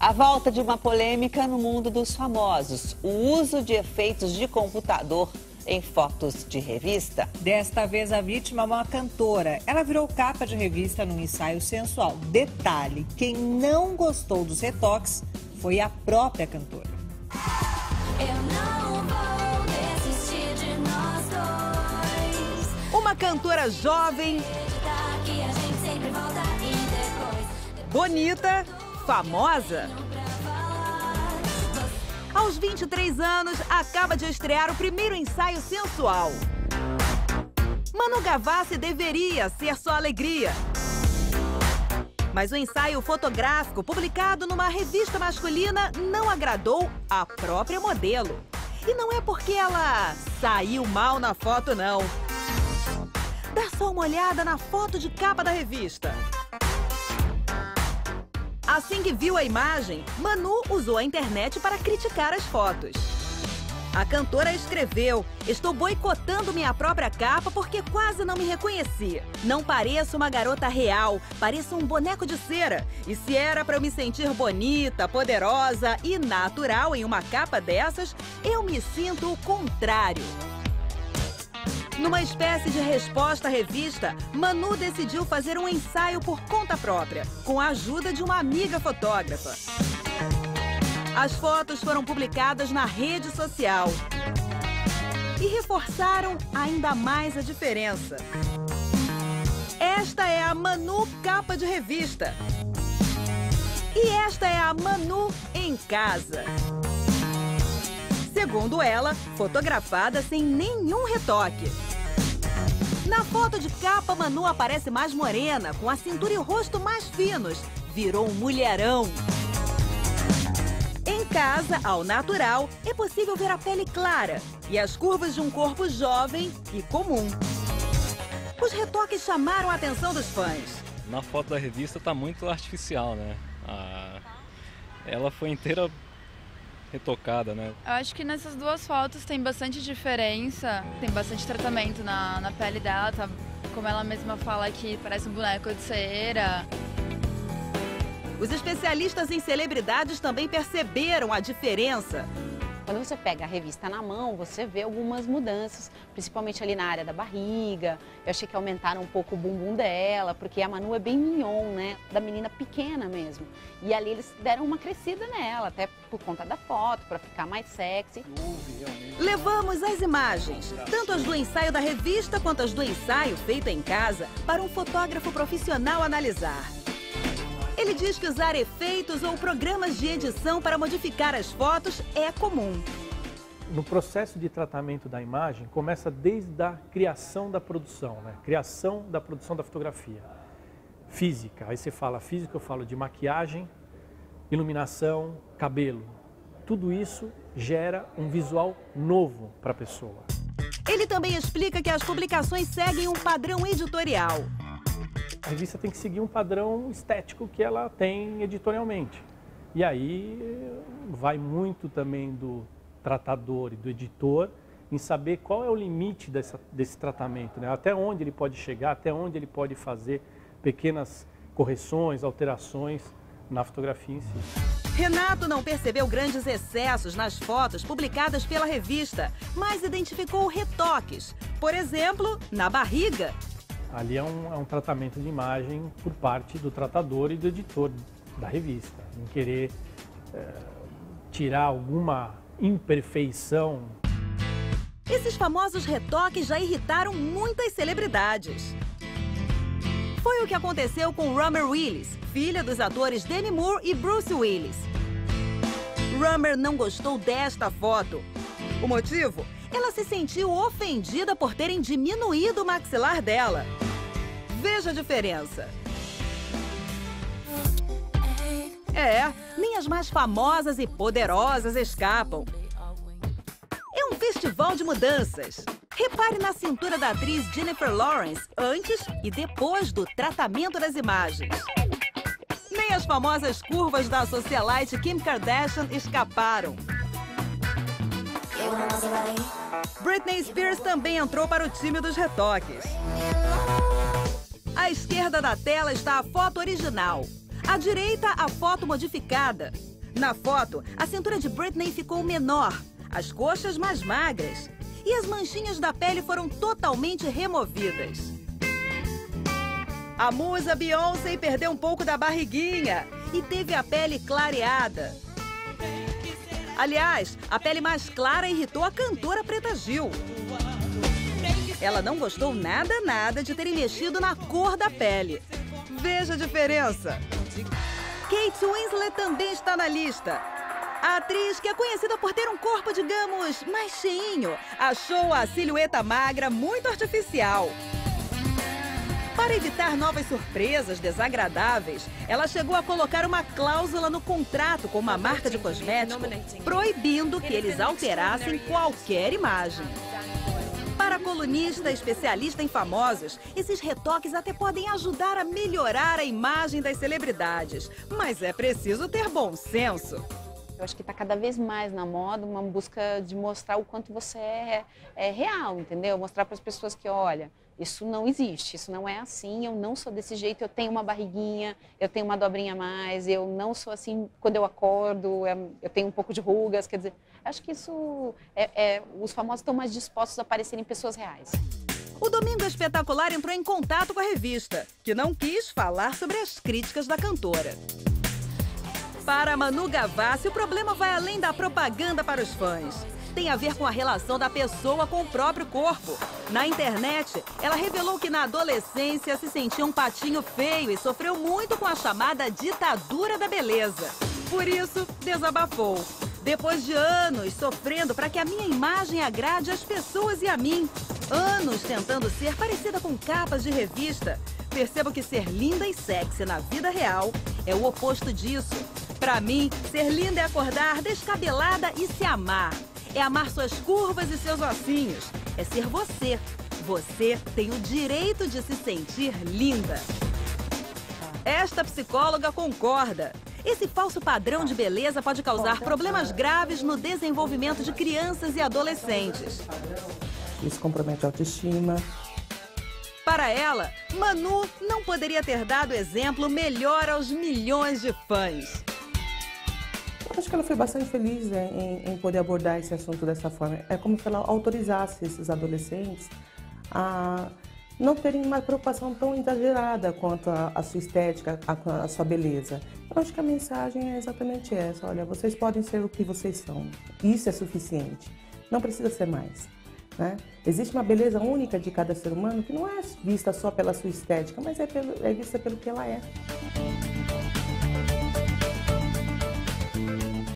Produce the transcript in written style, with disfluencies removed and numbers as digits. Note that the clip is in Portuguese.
A volta de uma polêmica no mundo dos famosos, o uso de efeitos de computador em fotos de revista. Desta vez a vítima é uma cantora. Ela virou capa de revista num ensaio sensual. Detalhe, quem não gostou dos retoques foi a própria cantora. Eu não vou desistir de nós dois. Uma cantora jovem, Acreditar que a gente sempre volta e depois bonita, famosa. Aos 23 anos, acaba de estrear o primeiro ensaio sensual. Manu Gavassi deveria ser só alegria. Mas o ensaio fotográfico, publicado numa revista masculina, não agradou a própria modelo. E não é porque ela saiu mal na foto, não. Dá só uma olhada na foto de capa da revista. Assim que viu a imagem, Manu usou a internet para criticar as fotos. A cantora escreveu: "Estou boicotando minha própria capa porque quase não me reconheci. Não pareço uma garota real, pareço um boneco de cera. E se era para eu me sentir bonita, poderosa e natural em uma capa dessas, eu me sinto o contrário." Numa espécie de resposta à revista, Manu decidiu fazer um ensaio por conta própria, com a ajuda de uma amiga fotógrafa. As fotos foram publicadas na rede social e reforçaram ainda mais a diferença. Esta é a Manu capa de revista. E esta é a Manu em casa. Segundo ela, fotografada sem nenhum retoque. Na foto de capa, Manu aparece mais morena, com a cintura e o rosto mais finos. Virou um mulherão. Em casa, ao natural, é possível ver a pele clara e as curvas de um corpo jovem e comum. Os retoques chamaram a atenção dos fãs. Na foto da revista tá muito artificial, né? Ela foi inteira retocada, né? Eu acho que nessas duas fotos tem bastante diferença, tem bastante tratamento na pele dela, tá? Como ela mesma fala que parece um boneco de cera. Os especialistas em celebridades também perceberam a diferença. Quando você pega a revista na mão, você vê algumas mudanças, principalmente ali na área da barriga. Eu achei que aumentaram um pouco o bumbum dela, porque a Manu é bem mignon, né? Da menina pequena mesmo. E ali eles deram uma crescida nela, até por conta da foto, para ficar mais sexy. Levamos as imagens, tanto as do ensaio da revista quanto as do ensaio feito em casa, para um fotógrafo profissional analisar. Ele diz que usar efeitos ou programas de edição para modificar as fotos é comum. No processo de tratamento da imagem, começa desde a criação da produção, né? Criação da produção da fotografia. Física, aí você fala física, eu falo de maquiagem, iluminação, cabelo. Tudo isso gera um visual novo para a pessoa. Ele também explica que as publicações seguem um padrão editorial. A revista tem que seguir um padrão estético que ela tem editorialmente. E aí vai muito também do tratador e do editor em saber qual é o limite desse tratamento, né? Até onde ele pode chegar, até onde ele pode fazer pequenas correções, alterações na fotografia em si. Renato não percebeu grandes excessos nas fotos publicadas pela revista, mas identificou retoques. Por exemplo, na barriga. Ali é um tratamento de imagem por parte do tratador e do editor da revista. Em querer tirar alguma imperfeição. Esses famosos retoques já irritaram muitas celebridades. Foi o que aconteceu com Rummer Willis, filha dos atores Demi Moore e Bruce Willis. Rummer não gostou desta foto. O motivo? Ela se sentiu ofendida por terem diminuído o maxilar dela. Veja a diferença. Nem as mais famosas e poderosas escapam. É um festival de mudanças. Repare na cintura da atriz Jennifer Lawrence antes e depois do tratamento das imagens. Nem as famosas curvas da socialite Kim Kardashian escaparam. Britney Spears também entrou para o time dos retoques. À esquerda da tela está a foto original. À direita, a foto modificada. Na foto, a cintura de Britney ficou menor, as coxas mais magras e as manchinhas da pele foram totalmente removidas. A musa Beyoncé perdeu um pouco da barriguinha e teve a pele clareada. Aliás, a pele mais clara irritou a cantora Preta Gil. Ela não gostou nada de terem mexido na cor da pele. Veja a diferença. Kate Winslet também está na lista. A atriz, que é conhecida por ter um corpo, digamos, mais cheinho, achou a silhueta magra muito artificial. Para evitar novas surpresas desagradáveis, ela chegou a colocar uma cláusula no contrato com uma marca de cosmético, proibindo que eles alterassem qualquer imagem. Para a colunista especialista em famosos, esses retoques até podem ajudar a melhorar a imagem das celebridades, mas é preciso ter bom senso. Eu acho que está cada vez mais na moda uma busca de mostrar o quanto você é real, entendeu? Mostrar para as pessoas que, olha, isso não existe, isso não é assim, eu não sou desse jeito, eu tenho uma barriguinha, eu tenho uma dobrinha a mais, eu não sou assim quando eu acordo, eu tenho um pouco de rugas, quer dizer, acho que isso, os famosos estão mais dispostos a parecerem pessoas reais. O Domingo Espetacular entrou em contato com a revista, que não quis falar sobre as críticas da cantora. Para Manu Gavassi, o problema vai além da propaganda para os fãs. Tem a ver com a relação da pessoa com o próprio corpo. Na internet, ela revelou que na adolescência se sentia um patinho feio e sofreu muito com a chamada ditadura da beleza. Por isso, desabafou. Depois de anos sofrendo para que a minha imagem agrade as pessoas e a mim, anos tentando ser parecida com capas de revista, percebo que ser linda e sexy na vida real é o oposto disso. Para mim, ser linda é acordar descabelada e se amar. É amar suas curvas e seus ossinhos. É ser você. Você tem o direito de se sentir linda. Esta psicóloga concorda. Esse falso padrão de beleza pode causar problemas graves no desenvolvimento de crianças e adolescentes. Isso compromete a autoestima. Para ela, Manu não poderia ter dado exemplo melhor aos milhões de fãs. Acho que ela foi bastante feliz, né, em poder abordar esse assunto dessa forma. É como se ela autorizasse esses adolescentes a não terem uma preocupação tão exagerada quanto a sua estética, a sua beleza. Eu acho que a mensagem é exatamente essa. Olha, vocês podem ser o que vocês são. Isso é suficiente. Não precisa ser mais. Né? Existe uma beleza única de cada ser humano que não é vista só pela sua estética, mas é vista pelo que ela é.